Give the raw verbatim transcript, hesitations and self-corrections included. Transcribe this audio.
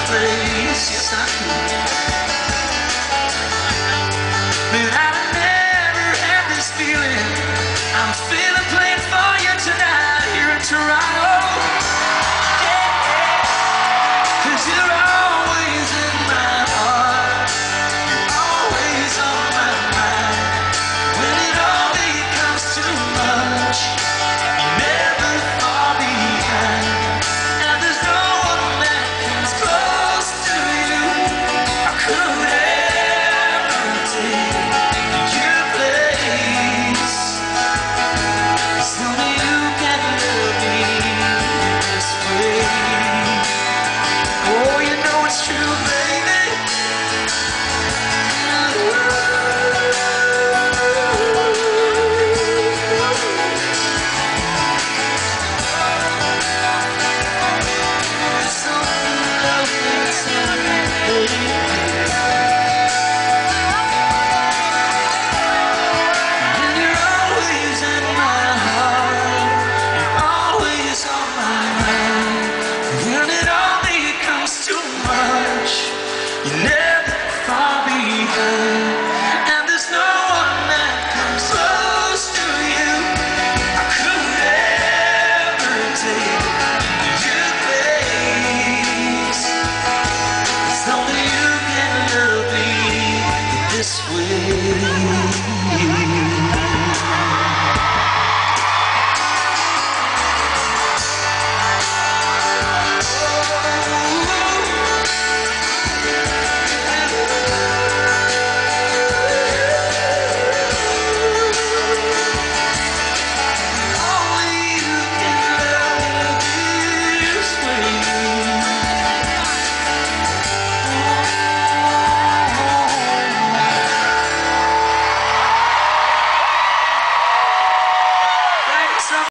place. Yes, I could. But I never had this feeling. I'm feeling playing for you tonight here in Toronto. Cause you're always in my heart. You're always on my mind. When it all becomes too much, you never fall behind. And there's no one that comes close to you. I could ever take your place. Cause only you can love me this way. Oh, you know it's true, baby. There's something lovely tonight, baby. And you're always in my heart. You're always on my mind. When it all becomes too much, you never